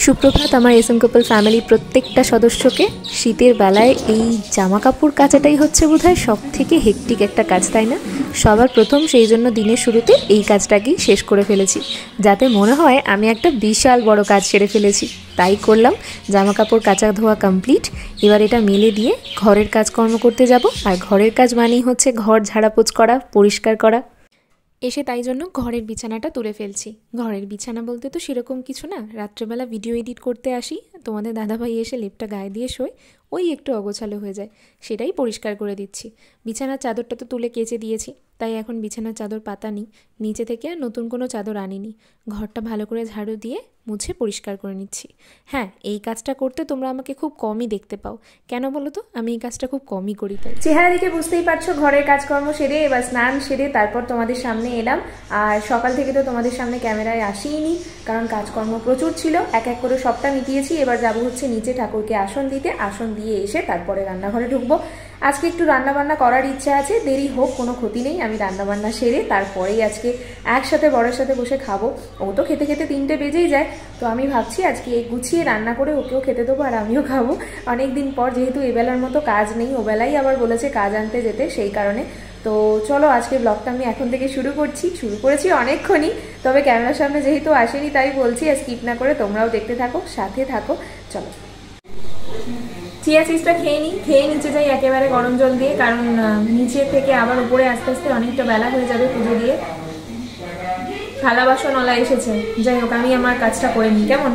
সুপ্রভাত আমার এসএম কাপল ফ্যামিলি প্রত্যেকটা সদস্যকে। শীতের বেলায় এই জামা কাপড় কাচাটাই হচ্ছে বোধহয় সব থেকে হেক্টিক একটা কাজ, তাই না? সবার প্রথম সেই জন্য দিনের শুরুতে এই কাজটাকেই শেষ করে ফেলেছি, যাতে মনে হয় আমি একটা বিশাল বড় কাজ সেরে ফেলেছি। তাই করলাম, জামা কাপড় কাচা ধোয়া কমপ্লিট। এবার এটা মেলে দিয়ে ঘরের কাজকর্ম করতে যাব। আর ঘরের কাজ মানেই হচ্ছে ঘর ঝাড়াপোছ করা, পরিষ্কার করা। এসে তাই জন্য ঘরের বিছানাটা তুলে ফেলছি। ঘরের বিছানা বলতে তো সেরকম কিছু না, রাত্রেবেলা ভিডিও এডিট করতে আসি, তোমাদের দাদাভাই এসে লেপটা গায়ে দিয়ে শোয়, ওই একটু অগোছালো হয়ে যায়, সেটাই পরিষ্কার করে দিচ্ছি। বিছানার চাদরটা তো তুলে কেচে দিয়েছি, তাই এখন বিছানার চাদর পাতা নিই, নিচে থেকে আর নতুন কোনো চাদর আনিনি। ঘরটা ভালো করে ঝাড়ু দিয়ে মুছে পরিষ্কার করে নিচ্ছি। হ্যাঁ, এই কাজটা করতে তোমরা আমাকে খুব কমই দেখতে পাও, কেন বলো তো? আমি এই কাজটা খুব কমই করি তাই। চেহারা দেখে বুঝতেই পারছো, ঘরের কাজকর্ম সেরে এবার স্নান সেরে তারপর তোমাদের সামনে এলাম। আর সকাল থেকে তো তোমাদের সামনে ক্যামেরায় আসিনি, কারণ কাজকর্ম প্রচুর ছিল। এক এক করে সবটা মিটিয়েছি। এবার যাবো হচ্ছে নিচে ঠাকুরকে আসন দিতে। আসন দিয়ে এসে তারপরে রান্নাঘরে ঢুকবো। আজকে একটু রান্নাবান্না করার ইচ্ছা আছে, দেরি হোক কোনো ক্ষতি নেই। আমি রান্নাবান্না সেরে তারপরেই আজকে একসাথে বড়ের সাথে বসে খাবো। ও তো খেতে খেতে 3টে বেজেই যায়, তো আমি ভাবছি আজকে গুছিয়ে রান্না করে ওকেও খেতে দেবো আর আমিও খাবো। অনেক দিন পর, যেহেতু এবেলার মতো কাজ নেই, ওবেলাই আবার বলেছে কাজ আনতে যেতে, সেই কারণে। তো চলো আজকে ব্লগটা আমি এখন থেকে শুরু করেছি অনেকক্ষণই, তবে ক্যামেরার সামনে যেহেতু আসেনি তাই বলছি, আর স্কিপ না করে তোমরাও দেখতে থাকো, সাথে থাকো। চলো চিয়া সিডসটা খেয়ে নিচে যাই একেবারে গরম জল দিয়ে, কারণ নিচে থেকে আবার উপরে আস্তে আস্তে অনেকটা বেলা হয়ে যাবে পুজো দিয়ে। থালা বাসন ওলা এসেছে, যাই হোক আমি আমার কাজটা করে নিই, কেমন?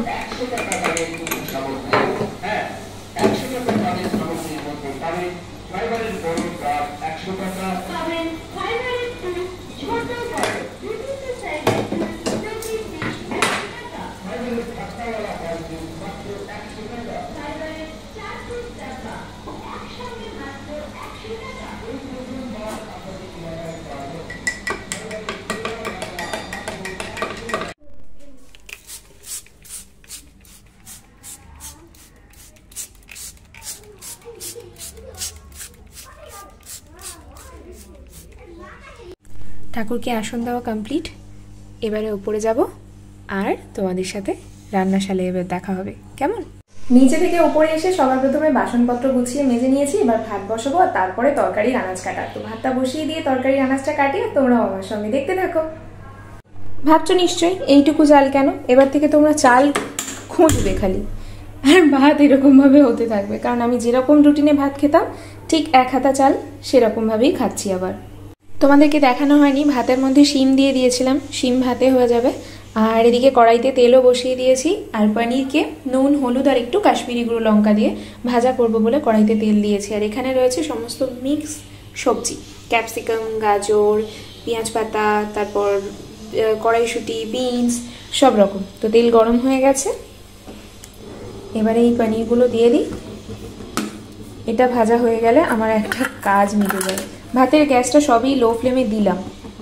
ঠাকুরকে আসন দেওয়া কমপ্লিট। এবারে উপরে যাব আর তোমাদের সাথে রান্নাশালে এবার দেখা হবে, কেমন? নিচে থেকে উপরে এসে সবার প্রথমে বাসনপত্র গুছিয়ে মেজে নিয়েছি। এবার ভাত বসাবো আর তারপরে তরকারির আনাজ কাটা। তো ভাতটা বসিয়ে দিয়ে তরকারির আনাজটা কাটিয়ে তোমরাও আমার সঙ্গে দেখতে থাকো। ভাবছো নিশ্চয়ই এইটুকু চাল কেন? এবার থেকে তোমরা চাল খুঁজবে খালি, আর ভাত এরকমভাবে হতে থাকবে, কারণ আমি যেরকম রুটিনে ভাত খেতাম ঠিক 1 হাতা চাল সেরকমভাবেই খাচ্ছি। আবার তোমাদেরকে দেখানো হয়নি, ভাতের মধ্যে শিম দিয়ে দিয়েছিলাম, শিম ভাতে হয়ে যাবে। আর এদিকে কড়াইতে তেলও বসিয়ে দিয়েছি, আর পনিরকে নুন হলুদ আর একটু কাশ্মীরি গুঁড়ো লঙ্কা দিয়ে ভাজা করব বলে কড়াইতে তেল দিয়েছি। আর এখানে রয়েছে সমস্ত মিক্স সবজি, ক্যাপসিকাম, গাজর, পেঁয়াজ পাতা, তারপর কড়াইশুঁটি, বিনস, সব রকম। তো তেল গরম হয়ে গেছে, এবারে এই পনিরগুলো দিয়ে দিই। এটা ভাজা হয়ে গেলে আমার একটা কাজ মিটে যাবে। ভাতের গ্যাসটা সবই লো ফ্লেমে দিলাম।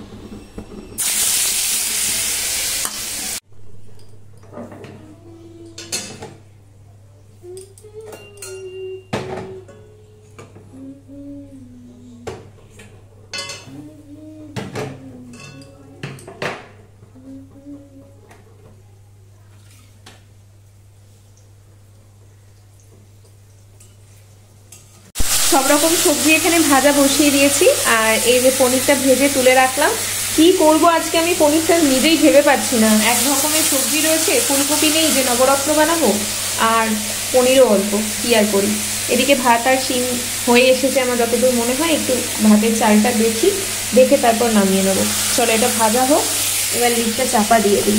সব রকম সবজি এখানে ভাজা বসিয়ে দিয়েছি। আর এই যে পনিরটা ভেজে তুলে রাখলাম। কি করব আজকে আমি পনিরটা নিজেই ভেবে পাচ্ছি না। এক রকমের সবজি রয়েছে, ফুলকপি নেই যে নবরত্ন বানাবো, আর পনিরও অল্প, কি আর করি। এদিকে ভাত আর শিম হয়ে এসেছে আমার যতদূর মনে হয়। একটু ভাতের চালটা দেখে তারপর নামিয়ে নেবো। চলো এটা ভাজা হোক, এবার লিডটা চাপা দিয়ে দিই।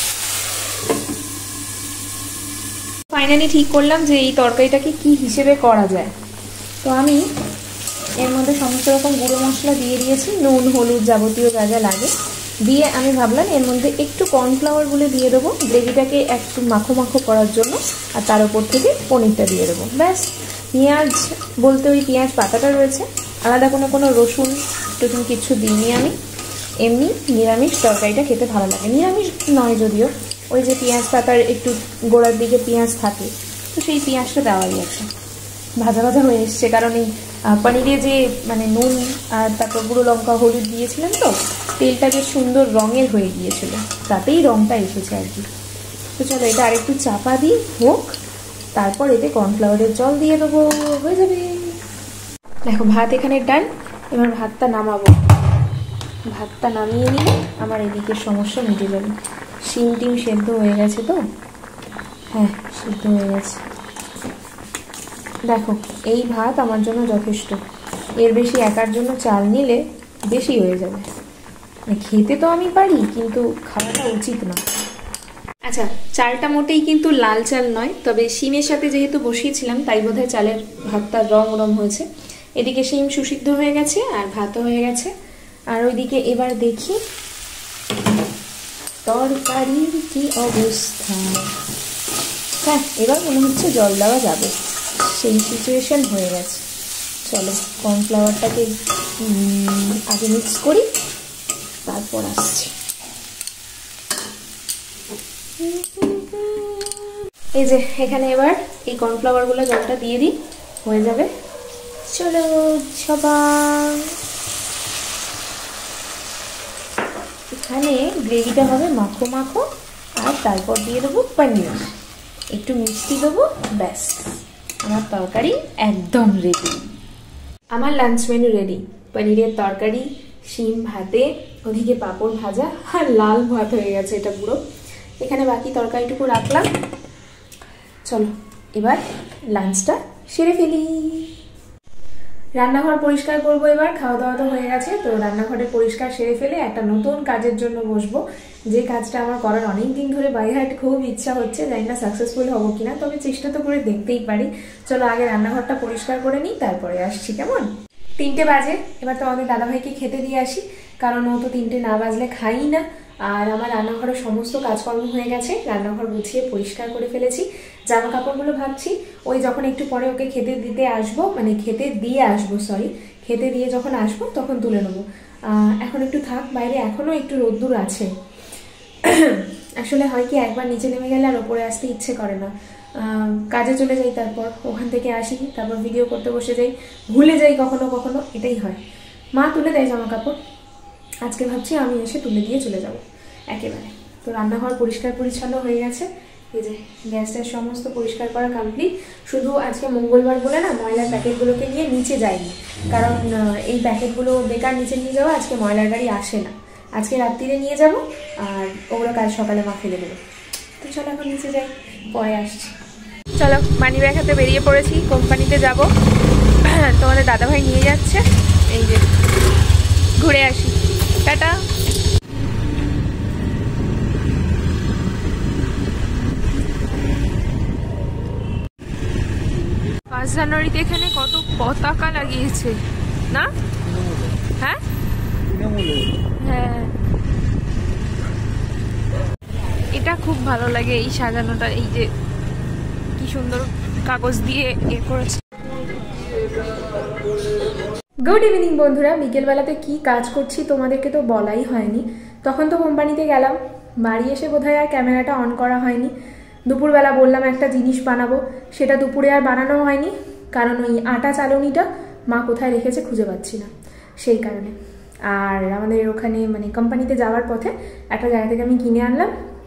ফাইনালি ঠিক করলাম যে এই তরকারিটাকে কি হিসেবে করা যায়। তো আমি এর মধ্যে সমস্ত রকম গুঁড়ো মশলা দিয়ে দিয়েছি, নুন হলুদ যাবতীয় যা যা লাগে দিয়ে আমি ভাবলাম এর মধ্যে একটু কর্নফ্লাওয়ার গুলে দিয়ে দেবো গ্রেভিটাকে একটু মাখো মাখো করার জন্য। আর তার উপর থেকে পনিরটা দিয়ে দেবো, ব্যাস। পেঁয়াজ বলতে ওই পেঁয়াজ পাতাটা রয়েছে, আলাদা কোনো রসুন টসুন কিছু দিইনি আমি। এমনি নিরামিষ তরকারিটা খেতে ভালো লাগে, নিরামিষ নয় যদিও, ওই যে পেঁয়াজ পাতার একটু গোড়ার দিকে পেঁয়াজ থাকে, তো সেই পেঁয়াজটা দেওয়াই আছে। ভাজা ভাজা হয়ে এসছে, কারণ এই পনিরে যে মানে নুন আর তারপর গুঁড়ো লঙ্কা হলুদ দিয়েছিলেন, তো তেলটা বেশ সুন্দর রঙের হয়ে গিয়েছিল, তাতেই রঙটা এসেছে আর কি। তো চলো এটা আরেকটু চাপা দিই হোক, তারপর এতে কর্নফ্লাওয়ারের জল দিয়ে দেবো, হয়ে যাবে। দেখো ভাত এখানে ডান, এবার ভাতটা নামাবো। ভাতটা নামিয়ে নিলে আমার এদিকে সমস্যা মিটে যাবে। শিম টিম সেদ্ধ হয়ে গেছে তো, হ্যাঁ সেদ্ধ হয়ে গেছে। দেখো এই ভাত আমার জন্য যথেষ্ট, এর বেশি একার জন্য চাল নিলে বেশি হয়ে যাবে। খেতে তো আমি পারি, কিন্তু খাওয়াটা উচিত না। আচ্ছা, চালটা মোটেই কিন্তু লাল চাল নয়, তবে শিমের সাথে যেহেতু বসিয়েছিলাম তাই বোধহয় চালের ভাতটা রং হয়েছে। এদিকে শিম সুসিদ্ধ হয়ে গেছে আর ভাতও হয়ে গেছে। আর ওইদিকে এবার দেখি তরকারির কি অবস্থা। হ্যাঁ এবার মনে হচ্ছে জল দেওয়া যাবে, সেই সিচুয়েশন হয়ে গেছে। চলো কর্নফ্লাওয়ারটাকে আগে মিক্স করি, তারপর আসছি। এই যে এখানে এবার এই কর্নফ্লাওয়ারগুলো জলটা দিয়ে দিই, হয়ে যাবে। চলো সবাই, এখানে গ্রেভিটা হবে মাখো মাখো, আর তারপর দিয়ে দেবো পনির, একটু মিষ্টি দেবো, ব্যাস আমার তরকারি একদম রেডি। আমার লাঞ্চ মেনু রেডি, পনিরের তরকারি, শিম ভাতে, ওদিকে পাঁপড় ভাজা, আর লাল ভাত হয়ে গেছে এটা পুরো। এখানে বাকি তরকারিটুকু রাখলাম। চলো এবার লাঞ্চটা সেরে ফেলি। রান্নাঘর পরিষ্কার করবো এবার, খাওয়া দাওয়া তো হয়ে গেছে। তো রান্নাঘরে পরিষ্কার সেরে ফেলে একটা নতুন কাজের জন্য বসবো, যে কাজটা আমার করার অনেক দিন ধরে বাই হার্ট খুব ইচ্ছা হচ্ছে। জানি না সাকসেসফুল হবো কিনা, তবে চেষ্টা তো করে দেখতেই পারি। চলো আগে রান্নাঘরটা পরিষ্কার করে নিই, তারপরে আসছি। কেমন? 3টে বাজে, এবার তো আমাদের দাদাভাইকে খেতে দিয়ে আসি, কারণ ও তো 3টে না বাজলে খাই না। আর আমার রান্নাঘরের সমস্ত কাজকর্ম হয়ে গেছে, রান্নাঘর গুছিয়ে পরিষ্কার করে ফেলেছি। জামা কাপড়গুলো ভাবছি ওই যখন একটু পরে ওকে খেতে দিতে আসবো, মানে খেতে দিয়ে আসবো, সরি খেতে দিয়ে যখন আসবো তখন তুলে নেবো। এখন একটু থাক বাইরে, এখনও একটু রোদ্দুর আছে। আসলে হয় কি, একবার নিচে নেমে গেলে আর ওপরে আসতে ইচ্ছে করে না। কাজে চলে যাই, তারপর ওখান থেকে আসি, তারপর ভিডিও করতে বসে যাই, ভুলে যাই কখনো কখনো, এটাই হয়। মা তুলে দেয় জামা কাপড়, আজকে ভাবছি আমি এসে তুলে দিয়ে চলে যাব একেবারে। তো রান্নাঘর পরিষ্কার পরিচ্ছন্ন হয়ে গেছে। এই যে গ্যাসটার সমস্ত পরিষ্কার করা কমপ্লিট। শুধু আজকে মঙ্গলবার বলে না ময়লার প্যাকেটগুলোকে নিয়ে নিচে যাইনি, কারণ এই প্যাকেটগুলো বেকার নিচে নিয়ে যাওয়া, আজকে ময়লার গাড়ি আসে না। আজকে রাত্রিরে নিয়ে যাব, আর ওগুলো কাল সকালে মা ফেলে দেবো। তো চলো এখন নিচে যাই, পরে আসছি। চলো মানি ব্যাগ হাতে বেরিয়ে পড়েছি, কোম্পানিতে যাব। তোমাদের দাদাভাই নিয়ে যাচ্ছে, এই যে ঘুরে আসি, টাটা। 5 জানুয়ারিতে এখানে কত পতাকা লাগিয়েছে না? হ্যাঁ হ্যাঁ, এটা খুব ভালো লাগে এই সাজানোটা, এই যে কি সুন্দর কাগজ দিয়ে এ করেছে। গুড ইভিনিং বন্ধুরা, বিকেলবেলাতে কি কাজ করছি তোমাদেরকে তো বলাই হয়নি। তখন তো কোম্পানিতে গেলাম, বাড়ি এসে বোধহয় আর ক্যামেরাটা অন করা হয়নি। দুপুরবেলা বললাম একটা জিনিস বানাবো, সেটা দুপুরে আর বানানো হয়নি, কারণ ওই আটা চালনিটা মা কোথায় রেখেছে খুঁজে পাচ্ছি না, সেই কারণে। আর আমাদের ওখানে মানে কোম্পানিতে যাওয়ার পথে একটা জায়গা থেকে আমি কিনে আনলাম,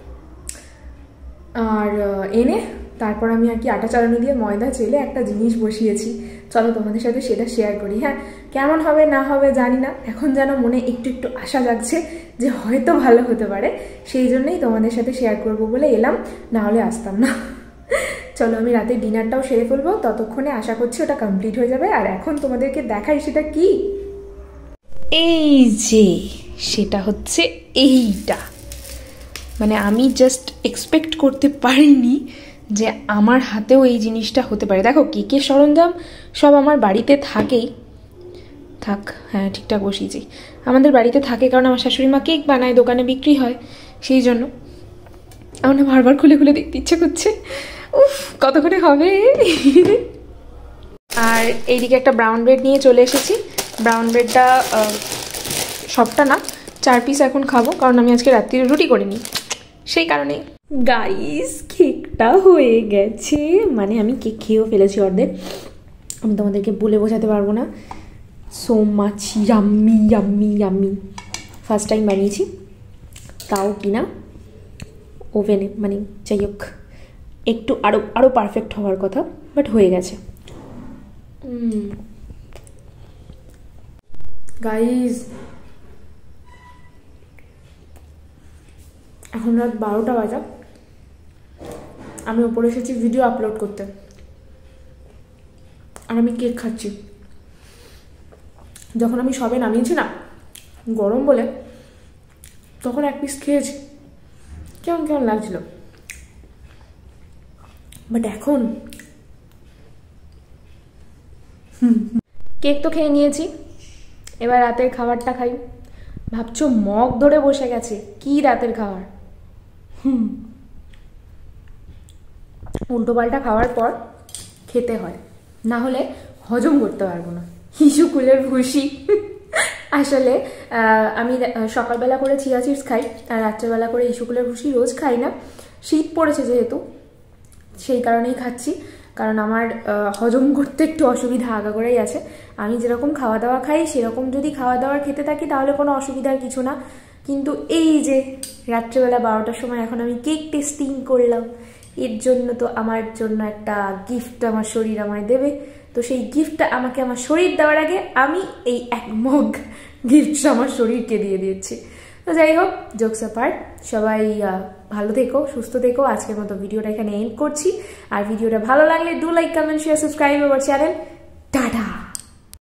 আর এনে তারপর আমি আর কি আটা চালানি দিয়ে ময়দা চেলে একটা জিনিস বসিয়েছি। চলো তোমাদের সাথে সেটা শেয়ার করি। হ্যাঁ, কেমন হবে না হবে জানি না, এখন যেন মনে একটু একটু আশা জাগছে যে হয়তো ভালো হতে পারে, সেই জন্যই তোমাদের সাথে শেয়ার করব বলে এলাম, না হলে আসতাম না। চলো আমি রাতে ডিনারটাও সেরে ফেলবো, ততক্ষণে আশা করছি ওটা কমপ্লিট হয়ে যাবে। আর এখন তোমাদেরকে দেখাই সেটা কি। এই যে সেটা হচ্ছে এইটা, মানে আমি জাস্ট এক্সপেক্ট করতে পারিনি যে আমার হাতেও এই জিনিসটা হতে পারে। দেখো কেকের সরঞ্জাম সব আমার বাড়িতে থাকেই, থাক হ্যাঁ ঠিকঠাক বসিয়েছি, আমাদের বাড়িতে থাকে, কারণ আমার শাশুড়ি মা কেক বানায়, দোকানে বিক্রি হয়, সেই জন্য আমার বারবার খুলে খুলে দেখতে ইচ্ছে করছে। উফ কতক্ষণে হবে। আর এইদিকে একটা ব্রাউন ব্রেড নিয়ে চলে এসেছি। ব্রাউন ব্রেডটা সবটা না, 4 পিস এখন খাবো, কারণ আমি আজকে রাত্রিরে রুটি করিনি, সেই কারণে। গাইস কেকটা হয়ে গেছে, মানে আমি কেক খেয়েও ফেলেছি অর্ধেক, আমি তোমাদেরকে বলে বোঝাতে পারবো না। So much yummy yummy yummy. First time বানিয়েছি, তাও কিনা। ও ওভেনে, মানে যাই হোক একটু আরও পারফেক্ট হওয়ার কথা, বাট হয়ে গেছে। গাইজ এখন রাত 12টা বাজা, আমি ওপরে এসেছি ভিডিও আপলোড করতে, আর আমি কেক খাচ্ছি। যখন আমি সবে নামিয়েছি না গরম বলে, তখন এক পিস খেয়েছি, কেমন কেমন লাগছিল, বাট এখন কেক তো খেয়ে নিয়েছি, এবার রাতের খাবারটা খাই। ভাবছো মগ ধরে বসে গেছে, কি রাতের খাবার। উল্টো পাল্টা খাওয়ার পর খেতে হয়, না হলে হজম করতে পারবো না। ইস্যুকুলের ভুসি। আসলে আমি সকালবেলা করে চিয়া চিপস খাই, আর রাত্রেবেলা করে ইস্যুকুলের ভুসি রোজ খাই না, শীত পড়েছে যেহেতু সেই কারণেই খাচ্ছি, কারণ আমার হজম করতে একটু অসুবিধা আগাগোড়াই আছে। আমি যেরকম খাওয়া দাওয়া খাই সেরকম যদি খাওয়া দাওয়ার খেতে থাকি তাহলে কোনো অসুবিধার কিছু না, কিন্তু এই যে রাত্রেবেলা 12টার সময় এখন আমি কেক টেস্টিং করলাম, এর জন্য তো আমার জন্য একটা গিফট আমার শরীর আমায় দেবে, তো সেই গিফটটা আমাকে আমার শরীর দেওয়ার আগে আমি এই এক মগ গিফট আমার শরীরকে দিয়ে দিচ্ছি। তো যাই হোক, জোকস অ্যাপার্ট, সবাই ভালো থেকো, সুস্থ থেকো। আজকের মতো ভিডিওটা এখানে এন্ড করছি, আর ভিডিওটা ভালো লাগলে do like, comment, share, subscribe our channel. Tata.